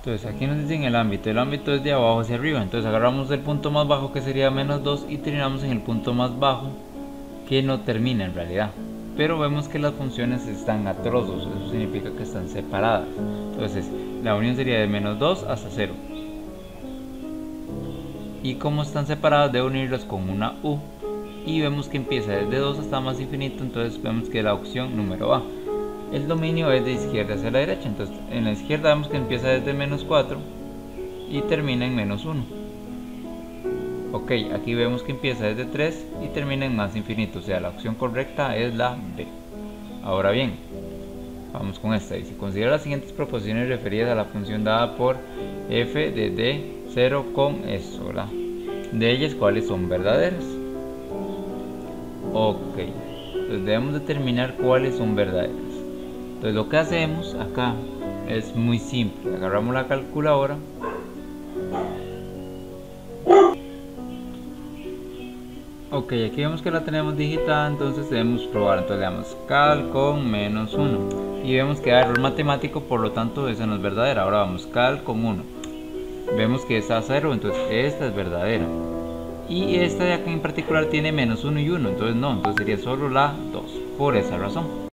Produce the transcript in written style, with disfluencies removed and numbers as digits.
Entonces aquí nos dicen el ámbito es de abajo hacia arriba, entonces agarramos el punto más bajo que sería menos 2 y terminamos en el punto más bajo que no termina en realidad. Pero vemos que las funciones están a trozos, eso significa que están separadas. Entonces la unión sería de menos 2 hasta 0. Y como están separadas debo unirlas con una U. Y vemos que empieza desde 2 hasta más infinito, entonces vemos que la opción número A. El dominio es de izquierda hacia la derecha, entonces en la izquierda vemos que empieza desde menos 4 y termina en menos 1. Ok, aquí vemos que empieza desde 3 y termina en más infinito, o sea la opción correcta es la B. Ahora bien, vamos con esta, dice considera las siguientes proposiciones referidas a la función dada por f de d0 con esto, ¿verdad? De ellas, ¿cuáles son verdaderas? Ok, entonces debemos determinar cuáles son verdaderas. Entonces lo que hacemos acá es muy simple, agarramos la calculadora ok, aquí vemos que la tenemos digitada, entonces debemos probar, entonces le damos cal con menos 1 y vemos que da error matemático, por lo tanto esa no es verdadera. Ahora vamos cal con 1, vemos que está a 0, entonces esta es verdadera. Y esta de acá en particular tiene menos 1 y 1, entonces no, entonces sería solo la 2, por esa razón.